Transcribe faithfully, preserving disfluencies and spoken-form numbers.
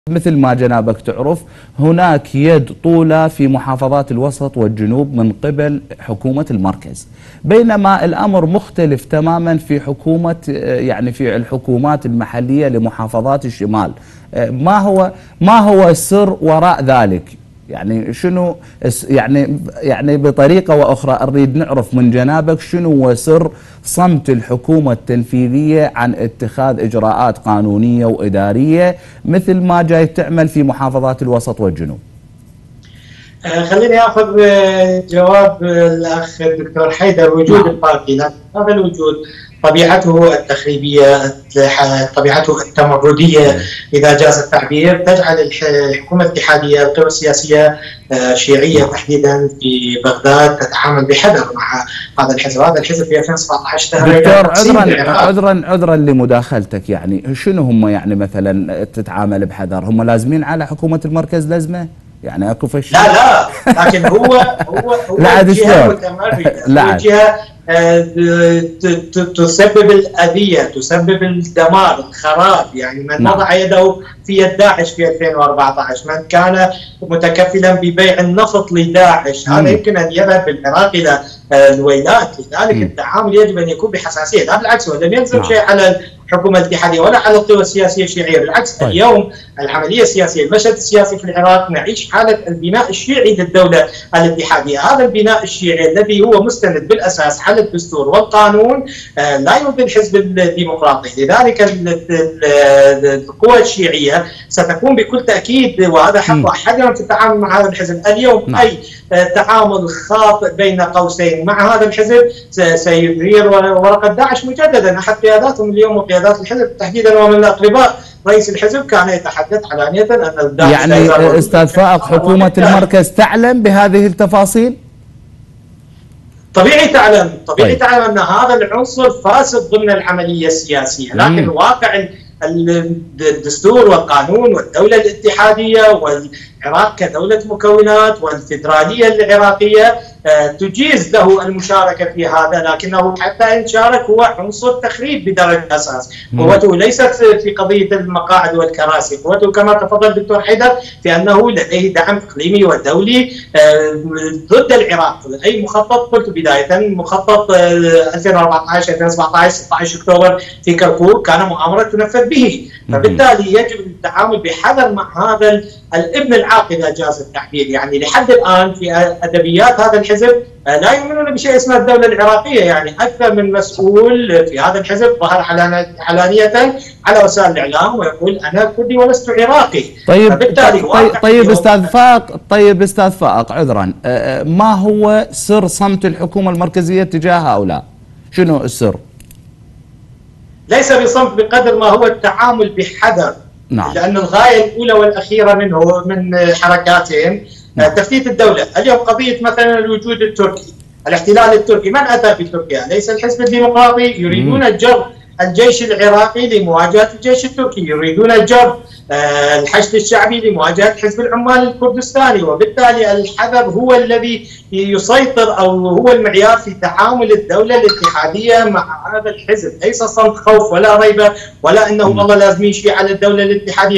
مثل ما جنابك تعرف هناك يد طولة في محافظات الوسط والجنوب من قبل حكومة المركز، بينما الأمر مختلف تماما في حكومة يعني في الحكومات المحلية لمحافظات الشمال. ما هو ما هو السر وراء ذلك؟ يعني شنو يعني يعني بطريقة وأخرى أريد نعرف من جنابك شنو هو سر صمت الحكومة التنفيذية عن اتخاذ إجراءات قانونية وإدارية مثل ما جاي تعمل في محافظات الوسط والجنوب. خليني أخذ جواب الأخ الدكتور حيدر. وجود الباركي هذا الوجود طبيعته التخريبية، طبيعته التمردية إذا جاز التعبير، تجعل الحكومة الاتحادية القوى السياسية الشيعية تحديدا في بغداد تتعامل بحذر مع هذا الحزب. هذا الحزب في ألفين وسبعة عشر دكتور عذرا عذرا عذرا لمداخلتك، يعني شنو هم يعني مثلا تتعامل بحذر؟ هم لازمين على حكومة المركز لازمة؟ يعني اكو فشل؟ لا لا، لكن هو هو هو جهة متمردة، جهة تسبب الأذية، تسبب الدمار، الخراب. يعني من وضع يده في يد داعش في ألفين وأربعة عشر، من كان متكفلا ببيع النفط لداعش، هذا يمكن أن يذهب بالعراق إلى الويلات. لذلك م. التعامل يجب أن يكون بحساسية، لا بالعكس، هو لم يلزم شيء على الحكومة الاتحادية ولا على القوى السياسية الشيعية. بالعكس طيب. اليوم العملية السياسية، المشهد السياسي في العراق، نعيش حالة البناء الشيعي للدولة الاتحادية. هذا البناء الشيعي الذي هو مستند بالأساس على الدستور والقانون لا يرضي الحزب الديمقراطي. لذلك القوى الشيعية ستكون بكل تأكيد، وهذا حق أحدهم في التعامل مع هذا الحزب اليوم. م. أي تعامل خاطئ بين قوسين مع هذا الحزب سيثير ورقة داعش مجددا. أحد قياداتهم اليوم وقيادات الحزب تحديدا ومن أقرباء رئيس الحزب كان يتحدث علانية أن داعش يعني أستاذ فائق حكومة المركز تعلم بهذه التفاصيل؟ طبيعي تعلم، طبيعي طيب. تعلم أن هذا العنصر فاسد ضمن العملية السياسية، لكن مم. واقع الدستور والقانون والدولة الاتحادية والعراق كدولة مكونات والفيدرالية العراقية تجيز له المشاركة في هذا، لكنه حتى إن شارك هو عنصر تخريب بدرجة أساس. قوته ليست في قضية المقاعد والكراسي، قوته كما تفضل الدكتور حيدر في أنه لديه دعم إقليمي ودولي ضد العراق. أي مخطط، قلت بداية، مخطط ألفين وأربعة عشر ألفين وسبعة عشر ستة عشر أكتوبر في كركوك كان مؤامرة تنفذ به، فبالتالي يجب التعامل بحذر مع هذا الابن العاق إذا جاز التعبير. يعني لحد الآن في أدبيات هذا الحزب لا يؤمنون بشيء اسمه الدولة العراقية. يعني أكثر من مسؤول في هذا الحزب ظهر علانية على وسائل الإعلام ويقول أنا كردي ولست عراقي. طيب طيب, طيب أستاذ فائق طيب أستاذ فائق عذرا، ما هو سر صمت الحكومة المركزية تجاه هؤلاء؟ شنو السر؟ ليس بصمت بقدر ما هو التعامل بحذر. نعم. لأن الغاية الأولى والأخيرة منه من حركاتهم نعم. تفتيت الدولة. اليوم قضية مثلا الوجود التركي، الاحتلال التركي، من أتى بتركيا؟ ليس الحزب الديمقراطي. يريدون جر الجيش العراقي لمواجهة الجيش التركي، يريدون جر الحشد الشعبي لمواجهة حزب العمال الكردستاني، وبالتالي الحذر هو الذي يسيطر أو هو المعيار في تعامل الدولة الاتحادية مع هذا الحزب. ليس صمت خوف ولا ريبة ولا أنه والله لازم يمشي على الدولة الاتحادية.